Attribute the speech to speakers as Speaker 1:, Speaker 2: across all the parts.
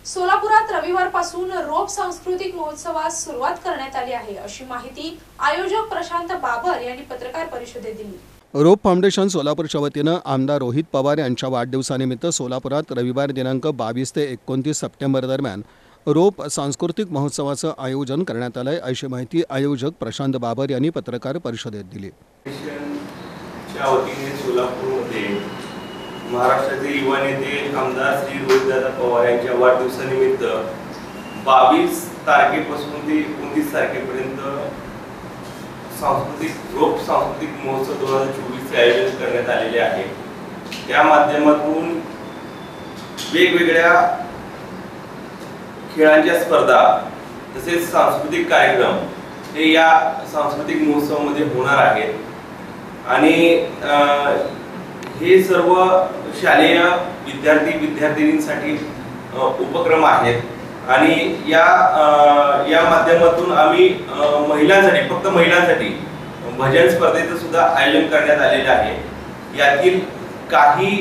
Speaker 1: सोलापुरात रविवारपासून रोप सांस्कृतिक महोत्सवास सुरुवात करण्यात आली आहे, अशी माहिती आयोजक प्रशांत बाबर यांनी पत्रकार परिषदेत दिली।
Speaker 2: रोप फाउंडेशन सोलापूरच्या वतीनं आमदार रोहित पवार यांच्या वाढदिवसानिमित्त सोलापुरात रविवार दिनांक 22 ते 29 सप्टेंबर दरम्यान रोप सांस्कृतिक महोत्सवाचं आयोजन करण्यात आलंय, अशी माहिती आयोजक प्रशांत बाबर यांनी पत्रकार परिषदेत दिली।
Speaker 3: सोलापूरमध्ये महाराष्ट्राचे युवा नेते आमदार श्री रोहितदादा पवार यांच्या वाढदिवसानिमित्त 22 तारखेपासून ते 29 तारखेपर्यंत रोप सांस्कृतिक महोत्सव 2024 चे आयोजन करण्यात आलेले आहे। त्या माध्यमातून वेगवेगळ्या खेळांच्या स्पर्धा तसेच सांस्कृतिक कार्यक्रम हे या सांस्कृतिक महोत्सवामध्ये होणार आहेत आणि हे सर्व शालेय विद्यार्थी-विद्यार्थिनींसाठी उपक्रम आहेत आणि या माध्यमातून आम्ही महिलांसाठी फक्त महिलांसाठी भजन स्पर्धेचं सुद्धा आयोजन करण्यात आलेले आहे। यातील काही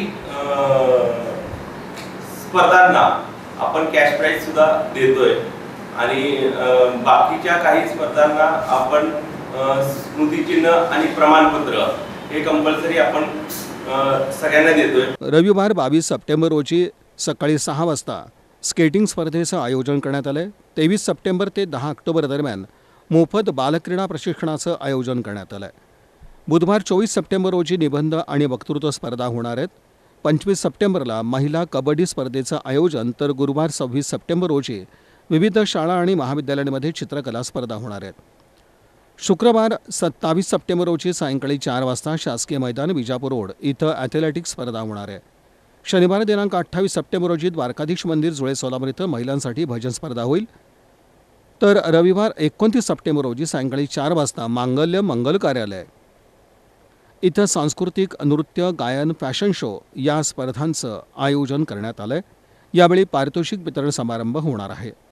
Speaker 3: स्पर्धांना आपण कॅश प्राइज सुद्धा देतोय आणि बाकीच्या काही स्पर्धांना आपण स्मृतिचिन्ह आणि प्रमाणपत्र हे कंपल्सरी आपण सगळ्यांना देतोय।
Speaker 2: रविवार 22 सप्टेंबर रोजी सकाळी 6 वाजता स्केटिंग स्पर्धेचं आयोजन करण्यात आलंय। 23 सप्टेंबर ते 10 ऑक्टोबर दरम्यान मोफत बालक्रीडा प्रशिक्षणाचं आयोजन करण्यात आलंय। बुधवार 24 सप्टेंबर रोजी निबंध आणि वक्तृत्व स्पर्धा होणार आहेत। 25 सप्टेंबरला महिला कबड्डी स्पर्धेचं आयोजन, तर गुरुवार 26 सप्टेंबर रोजी विविध शाळा आणि महाविद्यालयांमध्ये चित्रकला स्पर्धा होणार आहेत। शुक्रवार 27 सप्टेंबर रोजी सायंकाळी 4 वाजता शासकीय मैदान विजापूर रोड इथं ॲथलेटिक्स स्पर्धा होणार आहे। शनिवार दिनांक 28 सप्टेंबर रोजी द्वारकाधीश मंदिर जुळे सोलापूर इथं महिलांसाठी भजन स्पर्धा होईल, तर रविवार 29 सप्टेंबर रोजी सायंकाळी 4 वाजता मांगल्य मंगल कार्यालय इथं सांस्कृतिक नृत्य, गायन, फॅशन शो या स्पर्धांचं आयोजन करण्यात आलंय। यावेळी पारितोषिक वितरण समारंभ होणार आहे।